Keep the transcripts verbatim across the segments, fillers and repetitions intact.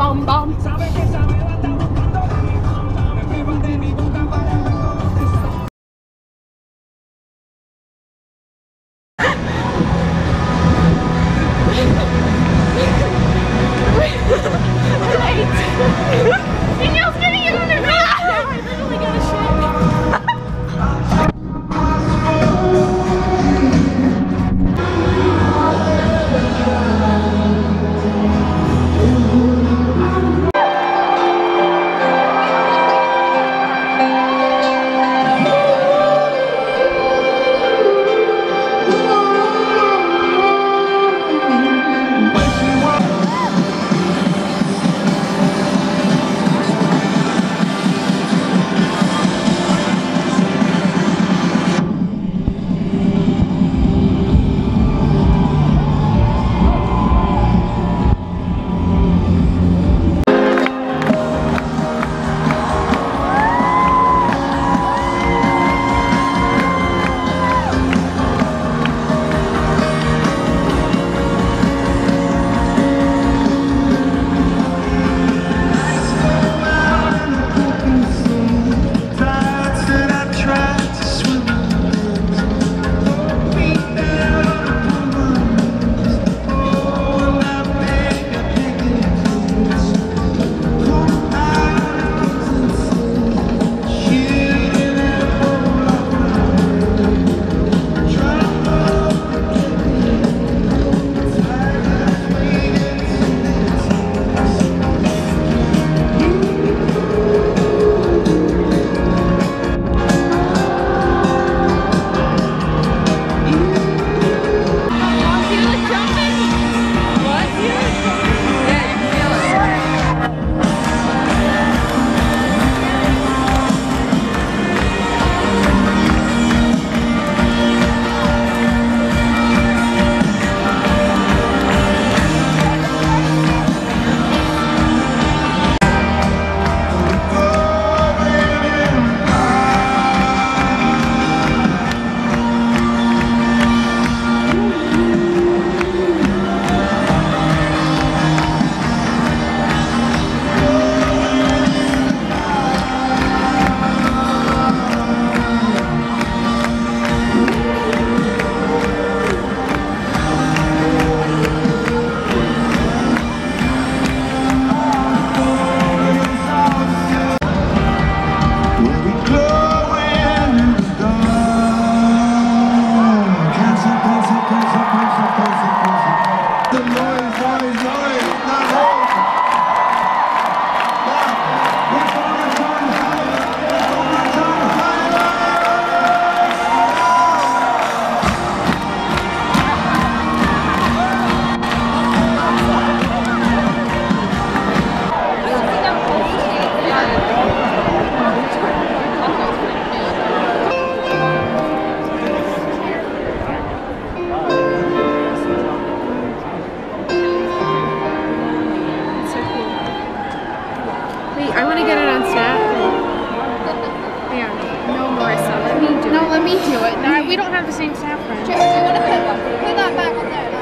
bom bom. Danielle's getting in the car! I literally got a shit. I want to get it on Snap. Yeah. No, Marissa, let me do no, it. No, let me do it. No, we don't have the same Snap friends. Put that back on there.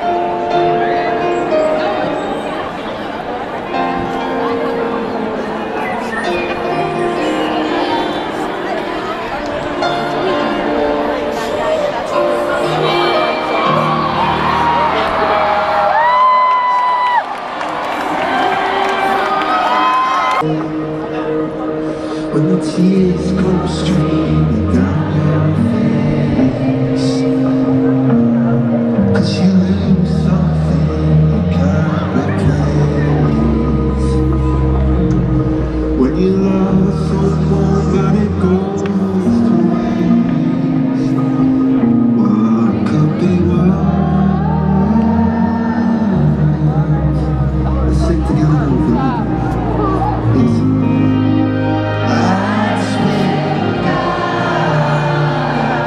When the tears go streaming down your face, 'cause you lose something you can't replace. When you love someone but it goes to waste, what could be worse? Let's sing together over it. Listen. I swear to God,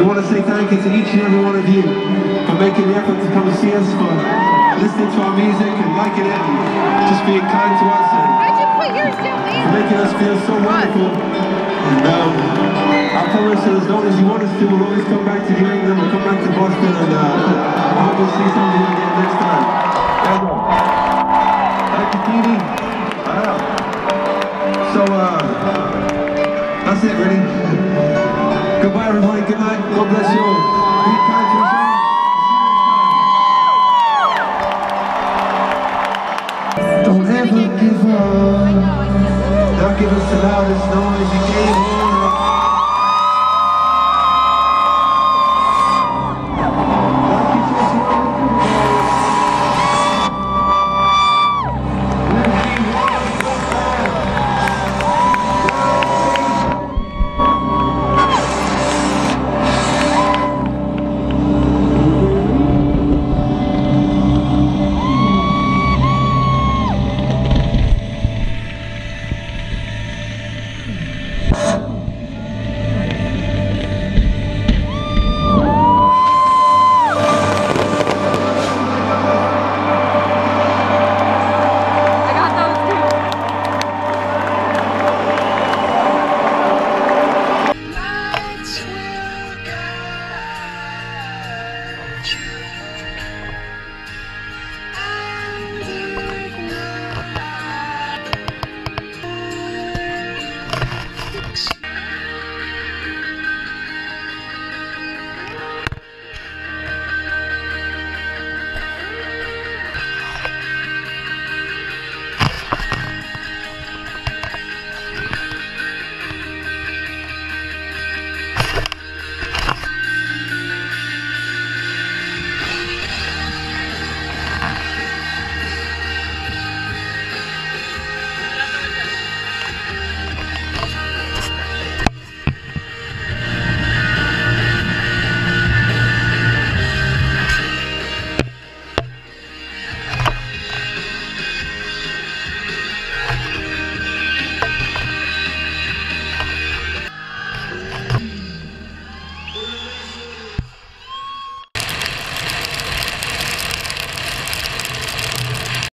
want to say thank you to each and every one of you for making the effort to come and see us, for listening to our music and liking it, and just being kind to us, and Why'd you put yours down there? making us feel so wonderful. And um, I promise that as long as you want us to, we'll always come back to New England, we'll come back to Boston, and uh, I hope we'll see some of you again next time. There we go. Thank you, Petey. Wow. So, uh, that's it, really. Goodbye, everybody. Good night. God bless you all.